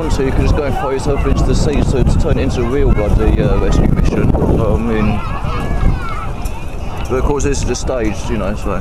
want to, you could just go and throw yourself into the sea to turn it into a real bloody rescue mission. I mean, but of course this is just staged, you know, so.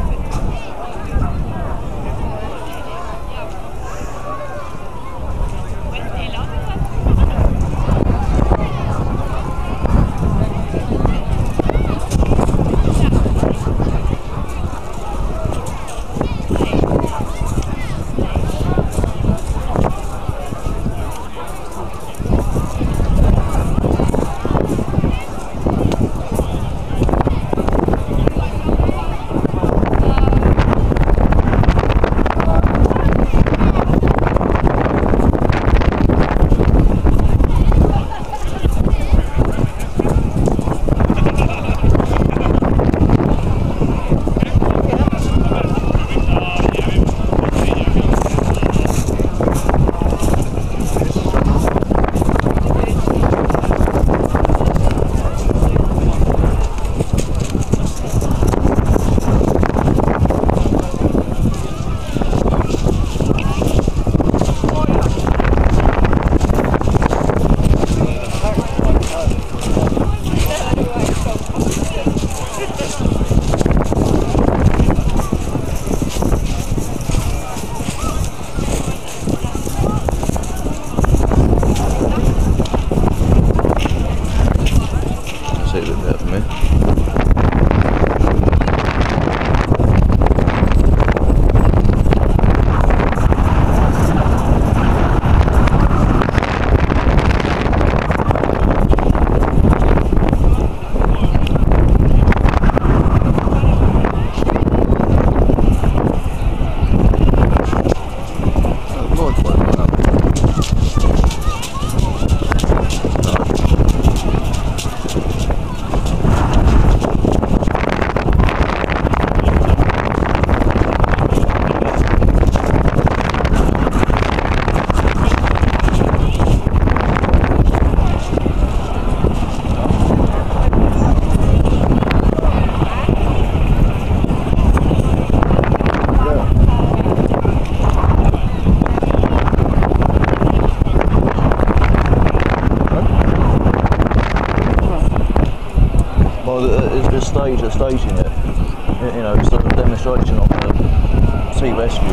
They're staging it, you know, it's like a demonstration of the sea rescue.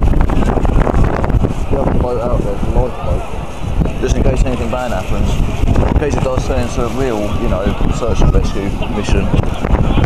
The other boat out there is a lifeboat, just in case anything bad happens, in case it does turn into a real, you know, search and rescue mission.